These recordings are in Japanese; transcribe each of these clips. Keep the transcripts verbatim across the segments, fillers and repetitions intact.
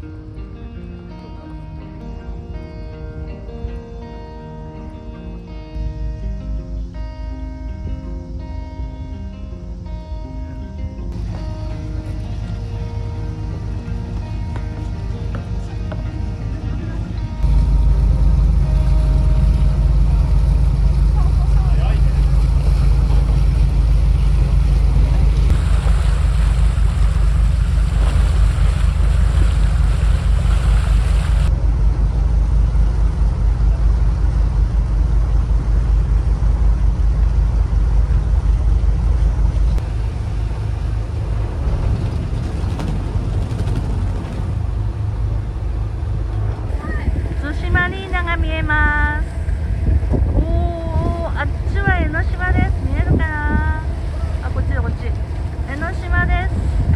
マリーナが見えます。おお、あっちは江ノ島です。見えるかなあ、こっちだこっち。江ノ島です。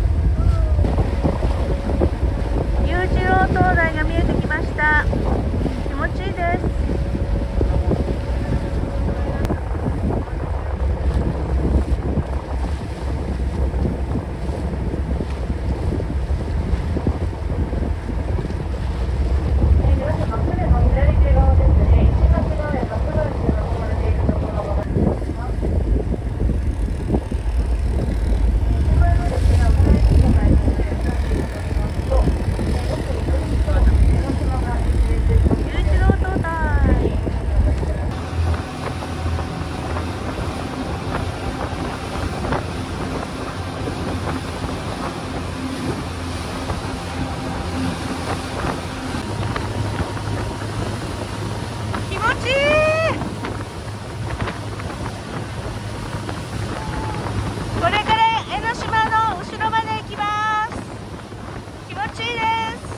裕次郎灯台が見えてきました。気持ちいいです。これから江ノ島の後ろまで行きます。気持ちいいです。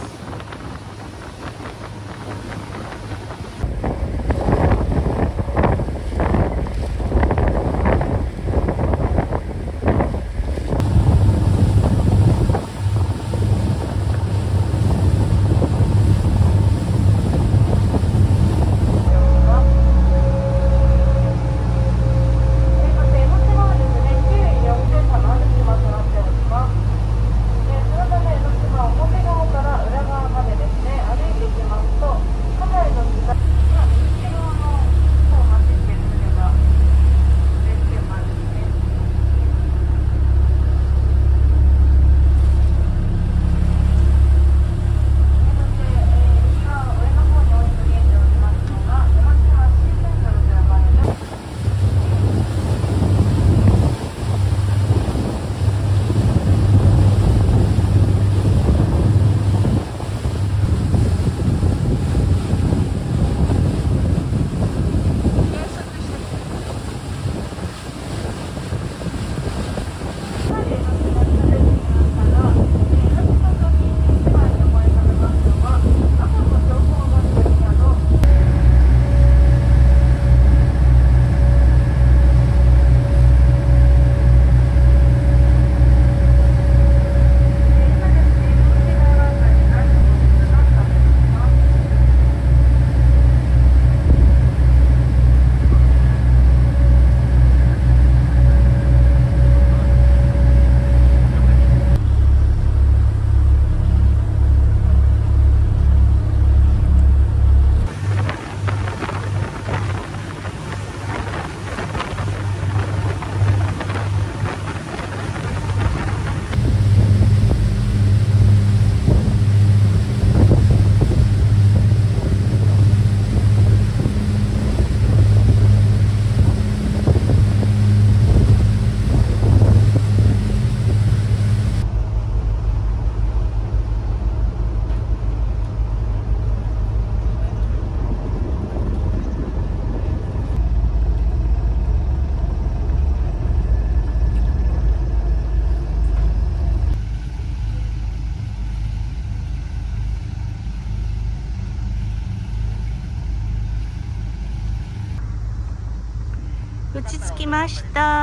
落ち着きました。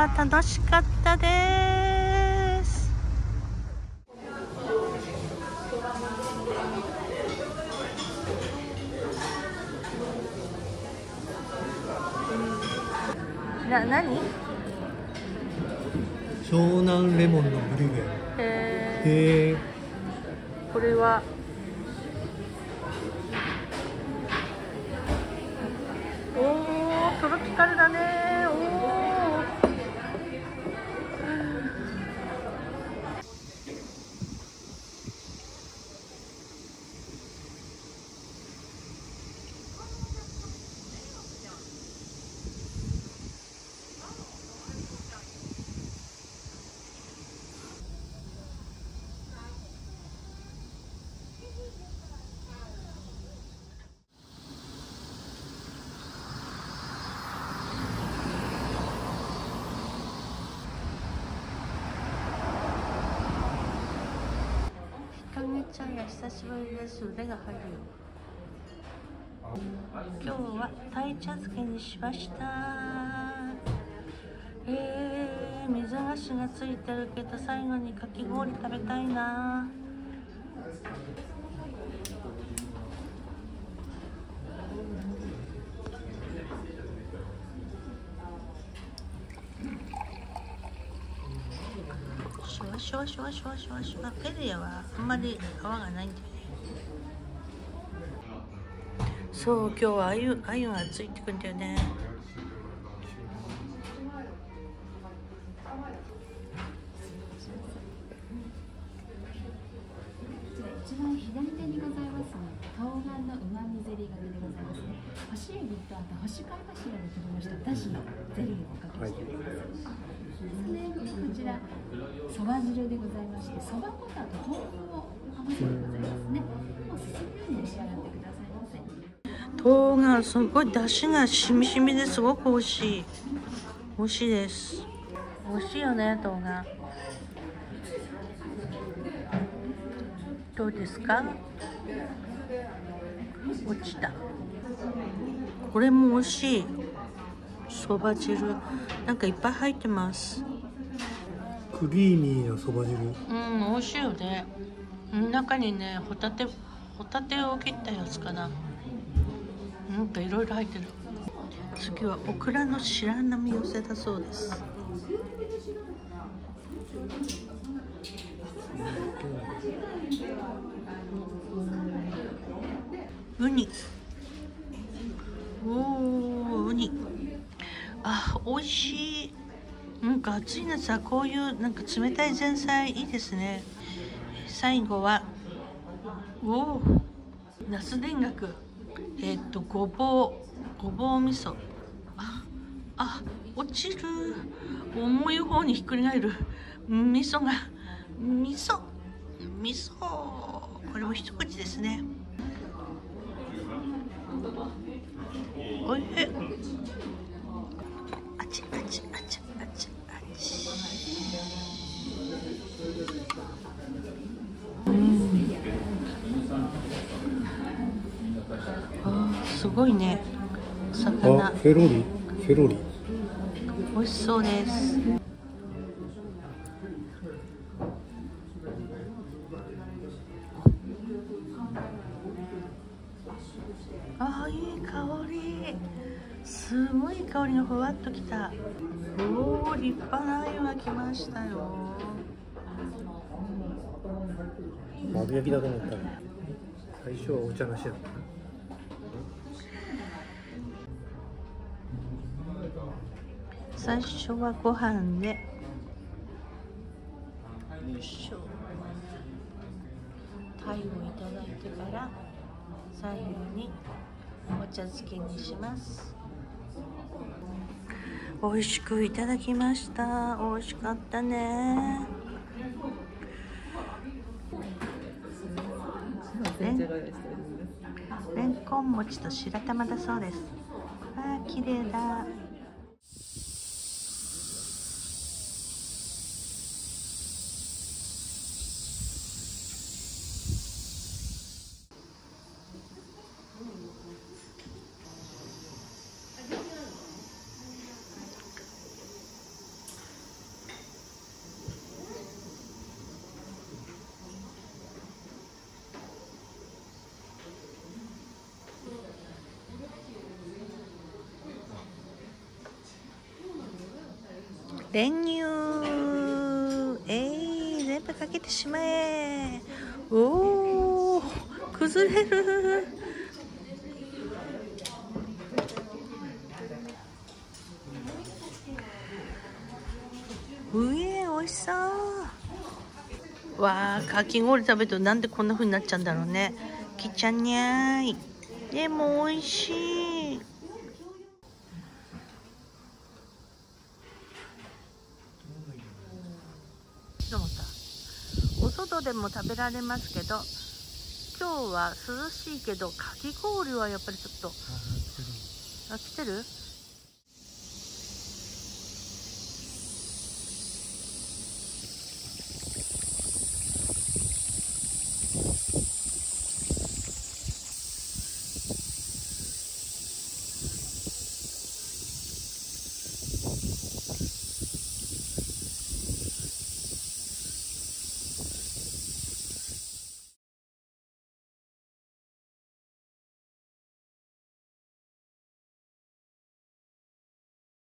楽しかったです。な、何？ 湘南レモンのブリュレ。 へへー。 これはちゃんや久しぶりです。腕が入るよ。今日は鯛茶漬けにしました。えー、水菓子がついてるけど最後にかき氷食べたいな。シュワシュワシュワシュワシュワシュワ。ペルヤはあんまり泡がないんだよね。そう、今日はあゆ、あゆがついてくんだよね。 一番左手にございます冬瓜のうまみゼリーがでございますね。干しエビとあと干し貝柱で取りましただしのゼリーをおかけしております。はい、でこちらそば汁でございまして、そば粉とあと豆腐を合わせてございますね。おすすめに召し上がってくださいませ。 冬瓜すごい出汁がしみしみですごく美味しい。美味しいです。美味しいよね、冬瓜。どうですか？落ちた。これも美味しい。そば汁なんかいっぱい入ってます。 クリーミーなそば汁。 うん、美味しいよね。中にね、ホタテホタテを切ったやつかな。なんかいろいろ入ってる。次はオクラの白波寄せだそうです。ウニ。おー、ウニ。あ、美味しい。なんか暑い夏はこういうなんか冷たい前菜いいですね。最後はおお、ナス田楽。えっとごぼうごぼう味噌。ああ、落ちる。重い方にひっくり返る。味噌が味噌味噌。これも一口ですね。おいしい。あちあちあちあちあち。うん。あ、すごいね。魚。 あ、セロリ、セロリ。 美味しそうです。あ、いい香り。すごい香りがふわっときた。おお、立派な鮎が来ましたよ。 丸焼きだと思ったら最初はお茶なしだった。 最初はご飯で、よいしょ、鯛をいただいてから最後にお茶漬けにします。美味しくいただきました。美味しかったね。レン、レンコン餅と白玉だそうです。あー、綺麗だ。練乳、えい、全部かけてしまえ。おお、崩れる。うえ、美味しそう。わあ、かき氷食べるとなんでこんな風になっちゃうんだろうね。きちゃにゃーい。でも美味しい。どう思った？お外でも食べられますけど、今日は涼しいけどかき氷はやっぱりちょっと、あ、来てる？